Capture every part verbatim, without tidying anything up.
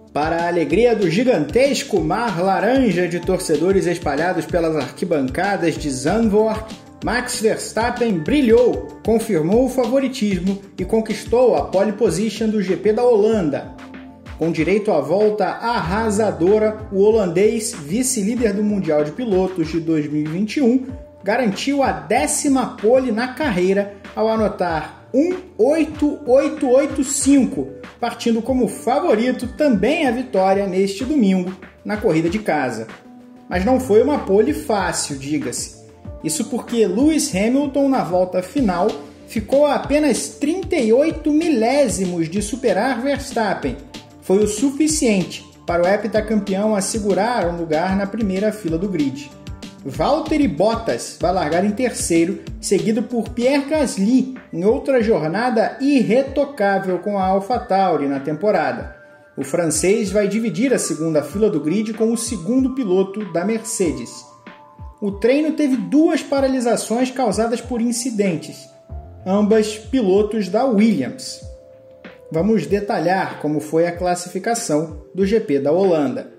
Para a alegria do gigantesco mar laranja de torcedores espalhados pelas arquibancadas de Zandvoort, Max Verstappen brilhou, confirmou o favoritismo e conquistou a pole position do G P da Holanda. Com direito à volta arrasadora, o holandês, vice-líder do Mundial de Pilotos de dois mil e vinte e um, garantiu a décima pole na carreira ao anotar um oito oito oito cinco, partindo como favorito também a vitória neste domingo na corrida de casa. Mas não foi uma pole fácil, diga-se. Isso porque Lewis Hamilton, na volta final, ficou a apenas trinta e oito milésimos de superar Verstappen. Foi o suficiente para o heptacampeão assegurar um lugar na primeira fila do grid. Valtteri Bottas vai largar em terceiro, seguido por Pierre Gasly, em outra jornada irretocável com a AlphaTauri na temporada. O francês vai dividir a segunda fila do grid com o segundo piloto da Mercedes. O treino teve duas paralisações causadas por incidentes, ambas pilotos da Williams. Vamos detalhar como foi a classificação do G P da Holanda.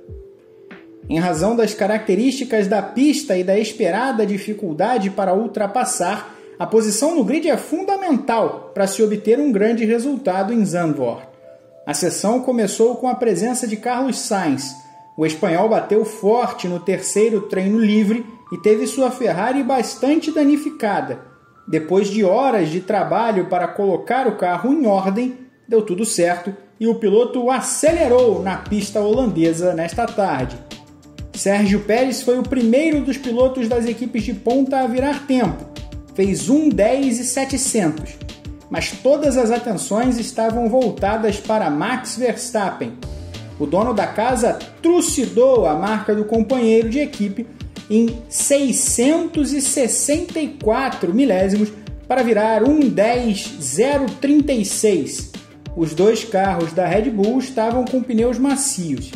Em razão das características da pista e da esperada dificuldade para ultrapassar, a posição no grid é fundamental para se obter um grande resultado em Zandvoort. A sessão começou com a presença de Carlos Sainz. O espanhol bateu forte no terceiro treino livre e teve sua Ferrari bastante danificada. Depois de horas de trabalho para colocar o carro em ordem, deu tudo certo e o piloto acelerou na pista holandesa nesta tarde. Sérgio Pérez foi o primeiro dos pilotos das equipes de ponta a virar tempo. Fez um dez e setecentos. Mas todas as atenções estavam voltadas para Max Verstappen. O dono da casa trucidou a marca do companheiro de equipe em seiscentos e sessenta e quatro milésimos para virar um dez zero trinta e seis. Os dois carros da Red Bull estavam com pneus macios.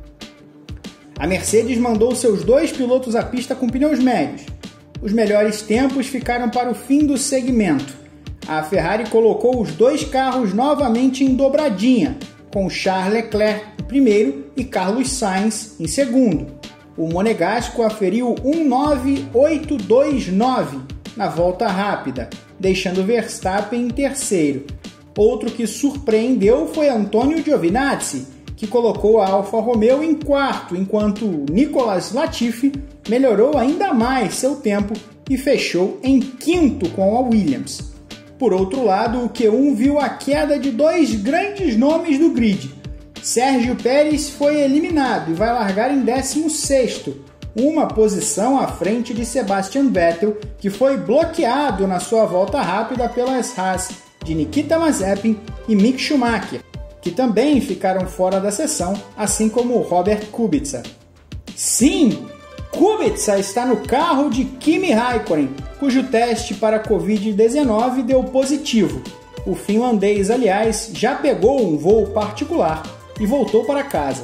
A Mercedes mandou seus dois pilotos à pista com pneus médios. Os melhores tempos ficaram para o fim do segmento. A Ferrari colocou os dois carros novamente em dobradinha, com Charles Leclerc em primeiro e Carlos Sainz em segundo. O monegasco aferiu um nove oito dois nove na volta rápida, deixando Verstappen em terceiro. Outro que surpreendeu foi Antonio Giovinazzi, que colocou a Alfa Romeo em quarto, enquanto Nicolas Latifi melhorou ainda mais seu tempo e fechou em quinto com a Williams. Por outro lado, o Q um viu a queda de dois grandes nomes do grid. Sérgio Pérez foi eliminado e vai largar em décimo sexto, uma posição à frente de Sebastian Vettel, que foi bloqueado na sua volta rápida pelas Haas de Nikita Mazepin e Mick Schumacher, que também ficaram fora da sessão, assim como Robert Kubica. Sim, Kubica está no carro de Kimi Räikkönen, cujo teste para covid dezenove deu positivo. O finlandês, aliás, já pegou um voo particular e voltou para casa.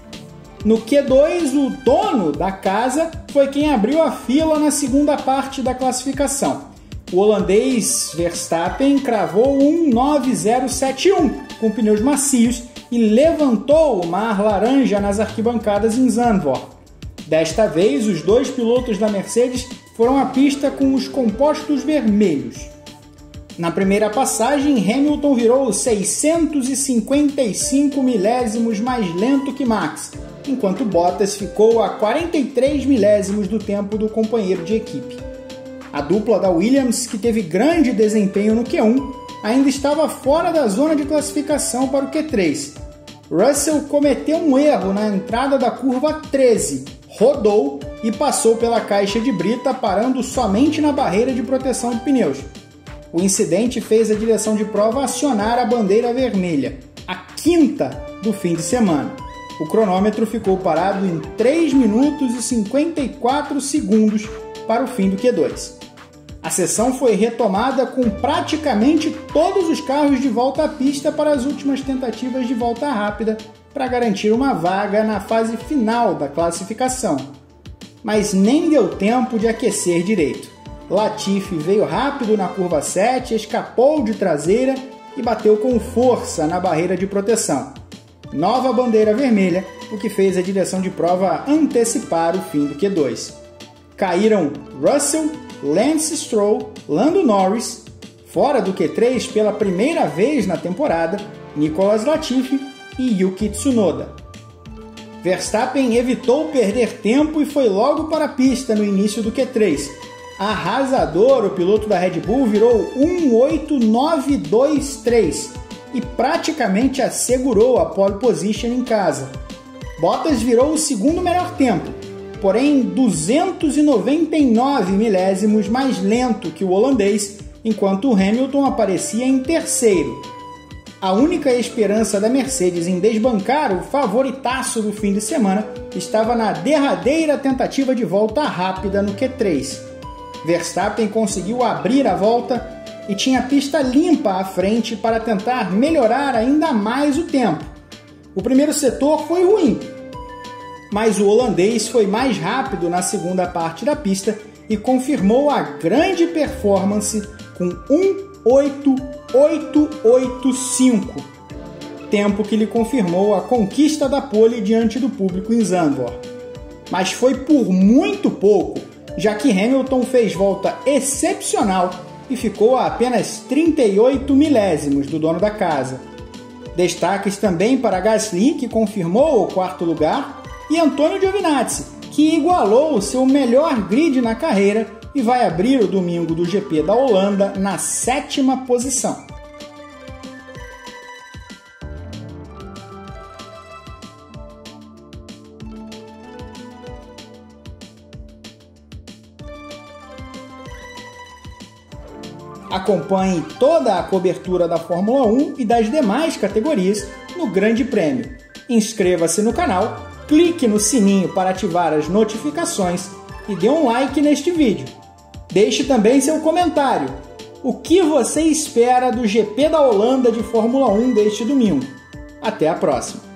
No Q dois, o dono da casa foi quem abriu a fila na segunda parte da classificação. O holandês Verstappen cravou um nove zero sete um com pneus macios e levantou o mar laranja nas arquibancadas em Zandvoort. Desta vez, os dois pilotos da Mercedes foram à pista com os compostos vermelhos. Na primeira passagem, Hamilton virou seiscentos e cinquenta e cinco milésimos mais lento que Max, enquanto Bottas ficou a quarenta e três milésimos do tempo do companheiro de equipe. A dupla da Williams, que teve grande desempenho no Q um, ainda estava fora da zona de classificação para o Q três. Russell cometeu um erro na entrada da curva treze, rodou e passou pela caixa de brita, parando somente na barreira de proteção de pneus. O incidente fez a direção de prova acionar a bandeira vermelha, a quinta do fim de semana. O cronômetro ficou parado em três minutos e cinquenta e quatro segundos para o fim do Q dois. A sessão foi retomada com praticamente todos os carros de volta à pista para as últimas tentativas de volta rápida para garantir uma vaga na fase final da classificação. Mas nem deu tempo de aquecer direito. Latifi veio rápido na curva sete, escapou de traseira e bateu com força na barreira de proteção. nova bandeira vermelha, o que fez a direção de prova antecipar o fim do Q dois. Caíram Russell, Lance Stroll, Lando Norris, fora do Q três pela primeira vez na temporada, Nicolas Latifi e Yuki Tsunoda. Verstappen evitou perder tempo e foi logo para a pista no início do Q três. Arrasador, o piloto da Red Bull virou um oito nove dois três e praticamente assegurou a pole position em casa. Bottas virou o segundo melhor tempo, porém duzentos e noventa e nove milésimos mais lento que o holandês, enquanto o Hamilton aparecia em terceiro. A única esperança da Mercedes em desbancar o favoritaço do fim de semana estava na derradeira tentativa de volta rápida no Q três. Verstappen conseguiu abrir a volta e tinha a pista limpa à frente para tentar melhorar ainda mais o tempo. O primeiro setor foi ruim, mas o holandês foi mais rápido na segunda parte da pista e confirmou a grande performance com um oito oito oito cinco, tempo que lhe confirmou a conquista da pole diante do público em Zandvoort. Mas foi por muito pouco, já que Hamilton fez volta excepcional e ficou a apenas trinta e oito milésimos do dono da casa. Destaques também para Gasly, que confirmou o quarto lugar, e Antonio Giovinazzi, que igualou o seu melhor grid na carreira e vai abrir o domingo do G P da Holanda na sétima posição. Acompanhe toda a cobertura da Fórmula um e das demais categorias no Grande Prêmio. Inscreva-se no canal, clique no sininho para ativar as notificações e dê um like neste vídeo. Deixe também seu comentário. O que você espera do G P da Holanda de Fórmula um deste domingo? Até a próxima!